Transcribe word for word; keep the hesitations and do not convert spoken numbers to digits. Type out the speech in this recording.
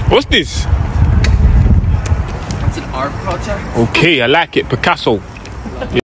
What's this? It's an art project. Okay, I like it. Picasso.